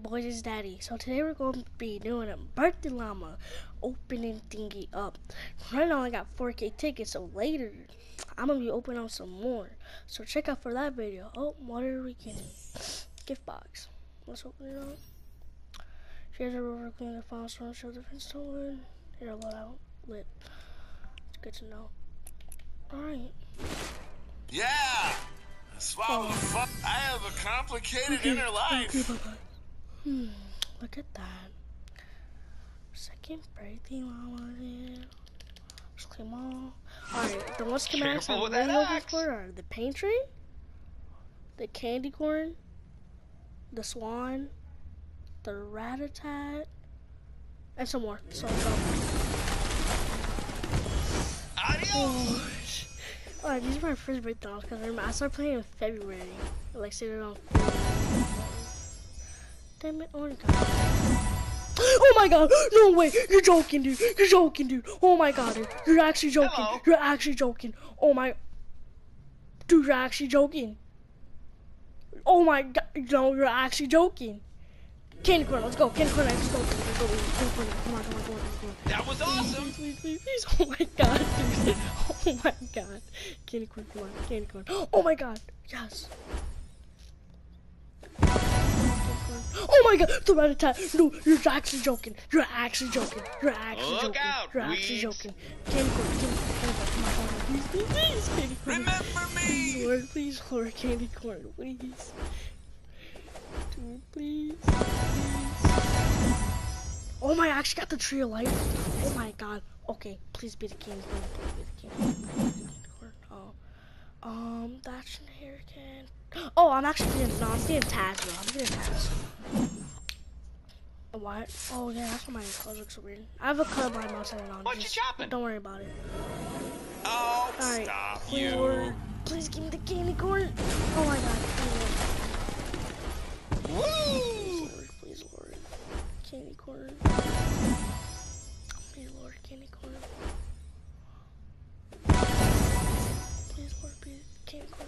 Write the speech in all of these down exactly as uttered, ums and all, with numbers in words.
Alright boys, it's Daddy. So today we're going to be doing a birthday llama opening thingy up. Right now I got four K tickets, so later I'm going to be opening up some more. So check out for that video. Oh, what are we getting? Gift box. Let's open it up. Here's a rover clean the file store, show the fence stolen. Here, a loadout. Lit. It's good to know. Alright. Yeah! Swallow the fuck. I have a complicated Okay. inner life. Okay, bye-bye. Hmm, look at that. Second birthday llama there. Just claim all. Alright, the ones schematics I'm with really that looking axe. for are the paint train, the candy corn, the swan, the rat-a-tat, and some more. So, so. Adios! Alright, these are my first birthday llamas because I remember I started playing in February. Like, say around. Damn it, oh my god. Oh my god, no way, you're joking, dude. You're joking, dude. Oh my god, dude. You're actually joking. Hello. You're actually joking. Oh my. Dude, you're actually joking. Oh my god, no, you're actually joking. Candy corn, let's go. Candy corn, let's go. Let's go. Candy corn, come on, come on, come on, come on. That was awesome! Please, please, please, please. Oh my god, dude. Oh my god. Candy corn, come on. Candy corn. Oh my god. Yes. Oh my god, the rat-a-tat. No, you're actually joking. You're actually joking. You're actually Look joking. out, You're actually weeds. joking. Candy corn, candy corn, candy corn. Come on, come on. Please, please, please. Candy corn. Remember Please, me! Lord, please, Lord. Candy corn, please. Dude, please. Please. Oh my, I actually got the tree of life. Oh my god. Okay, please be the candy corn. Please be the candy corn. Please be the candy corn. Oh. Um, that's an hurricane. Oh, I'm actually getting, no, I'm getting Taz, bro. I'm getting Taz. What? Oh, yeah, that's why my clothes look so weird. I have a colorblind mouse and on. What you Just chopping? don't worry about it. Oh, Alright, stop please, you. Lord, please give me the candy corn. Oh my god, please, Woo! Lord. Please, Lord. Candy corn. Please, Lord, candy corn. Please, Lord, please, candy corn.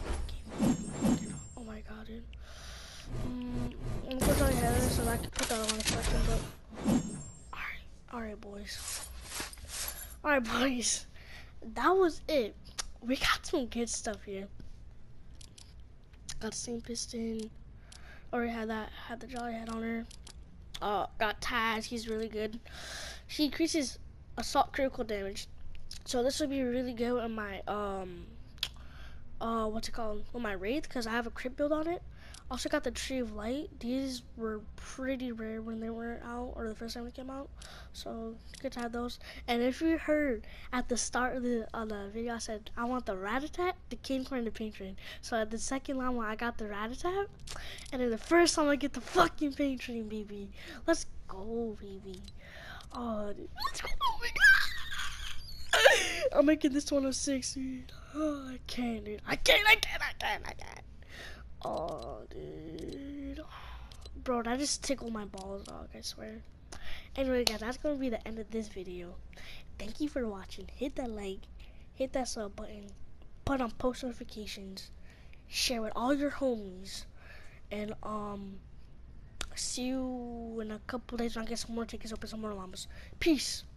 Oh my god, dude. Um, I'm gonna try to have this so I can put that on the section, but alright, alright boys. Alright boys. That was it. We got some good stuff here. Got the same piston. Already had that, had the jolly head on her. Uh, got Taz, he's really good. She increases assault critical damage. So this would be really good in my, um, uh, what's it called? With my Wraith, because I have a crit build on it. Also got the Tree of Light. These were pretty rare when they were out, or the first time they came out. So good to have those. And if you heard at the start of the uh, the video, I said I want the rat-a-tat, the candy corn, and the paint train. So at the second llama, I got the rat-a-tat, and then the first time I get the fucking paint train, baby. Let's go, baby. Oh, dude. Let's go. Oh my god. I'm making this one oh six, dude. Oh, I can't, dude. I can't, I can't, I can't, I can't. Oh, dude. Bro, that just tickled my balls, dog, I swear. Anyway, guys, that's going to be the end of this video. Thank you for watching. Hit that like, hit that sub button, put on post notifications, share with all your homies, and, um, see you in a couple days when I get some more tickets, open some more llamas. Peace.